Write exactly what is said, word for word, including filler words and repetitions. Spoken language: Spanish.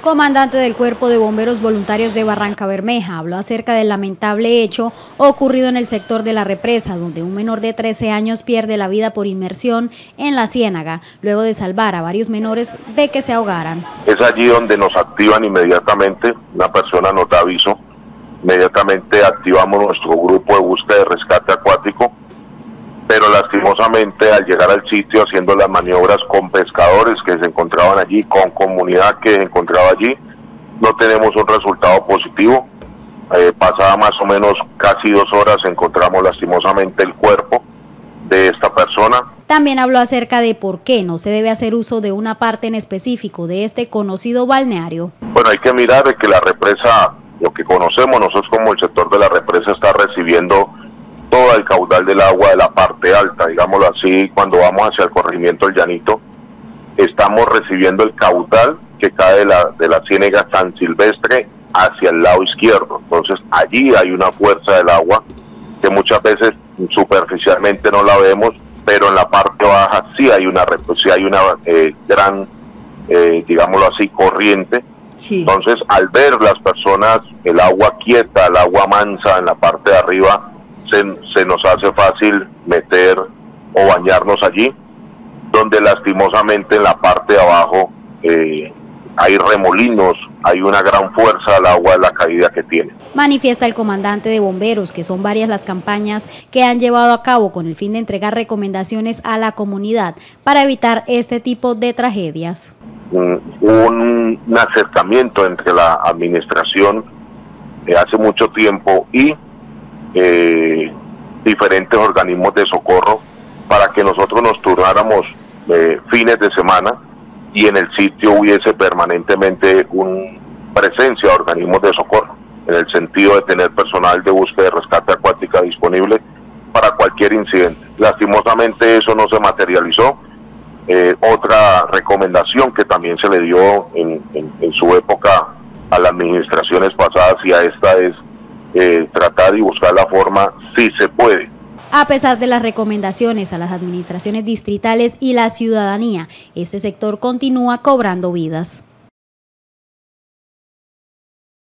Comandante del Cuerpo de Bomberos Voluntarios de Barrancabermeja habló acerca del lamentable hecho ocurrido en el sector de la represa, donde un menor de trece años pierde la vida por inmersión en la ciénaga, luego de salvar a varios menores de que se ahogaran. Es allí donde nos activan inmediatamente, una persona nos da aviso, inmediatamente activamos nuestro grupo de búsqueda de rescate acuático, pero lastimosamente al llegar al sitio haciendo las maniobras con pescadores que se encontraban allí, con comunidad que se encontraba allí, no tenemos un resultado positivo. Eh, pasada más o menos casi dos horas encontramos lastimosamente el cuerpo de esta persona. También habló acerca de por qué no se debe hacer uso de una parte en específico de este conocido balneario. Bueno, hay que mirar de que la represa, lo que conocemos nosotros como el sector de la represa, está recibiendo todo el caudal del agua de la parte alta, digámoslo así. Cuando vamos hacia el corregimiento del Llanito, estamos recibiendo el caudal que cae de la, de la ciénaga San Silvestre hacia el lado izquierdo. Entonces allí hay una fuerza del agua que muchas veces superficialmente no la vemos, pero en la parte baja sí hay una, sí hay una eh, gran, eh, digámoslo así, corriente. Sí. Entonces al ver las personas el agua quieta, el agua mansa en la parte de arriba, Se, se nos hace fácil meter o bañarnos allí, donde lastimosamente en la parte de abajo eh, hay remolinos, hay una gran fuerza al agua de la caída que tiene. Manifiesta el comandante de bomberos que son varias las campañas que han llevado a cabo con el fin de entregar recomendaciones a la comunidad para evitar este tipo de tragedias. Un, un, un acercamiento entre la administración eh, hace mucho tiempo y Eh, diferentes organismos de socorro para que nosotros nos turnáramos eh, fines de semana y en el sitio hubiese permanentemente una presencia de organismos de socorro, en el sentido de tener personal de búsqueda y rescate acuática disponible para cualquier incidente. Lastimosamente eso no se materializó. Eh, otra recomendación que también se le dio en, en, en su época a las administraciones pasadas y a esta es Eh, tratar y buscar la forma, si se puede. A pesar de las recomendaciones a las administraciones distritales y la ciudadanía, este sector continúa cobrando vidas.